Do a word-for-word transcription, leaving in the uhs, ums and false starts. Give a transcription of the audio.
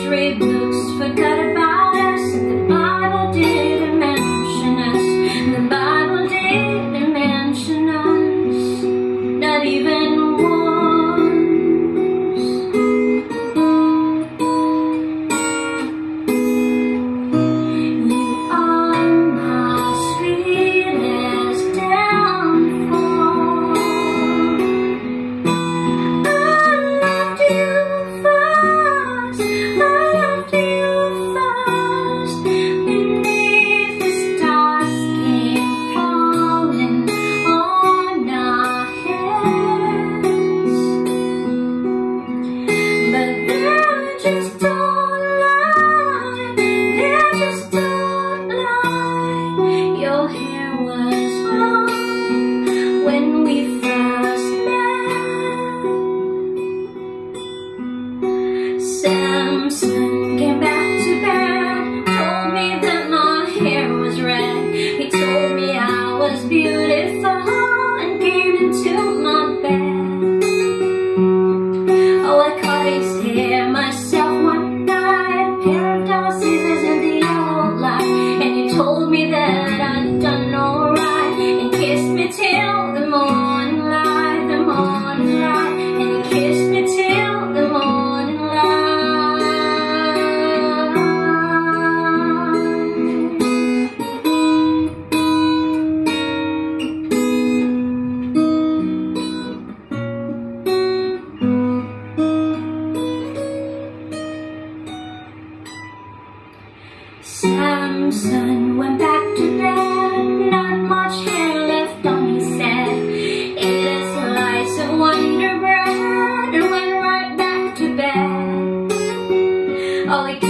read books, forgot about us, and the Bible didn't mention us. The Bible didn't mention us, not even once. You are my sweetest downfall. I loved you first, I loved you first, beneath the stars came falling on our heads. But they just don't lie, they just don't lie. Your hair was long when we first met. Samson came back to bed, told me that my hair was red. He told me I was beautiful and came into my bed. Oh, I cut his hair myself one night, a pair of dull scissors in the yellow light. And you told me that I'd done alright, and kissed me till the morning light, the morning light. And you kissed me till the morning light. Samson went back to bed, not much hair left on his head. Ate a slice of Wonder Bread and went right back to bed. All he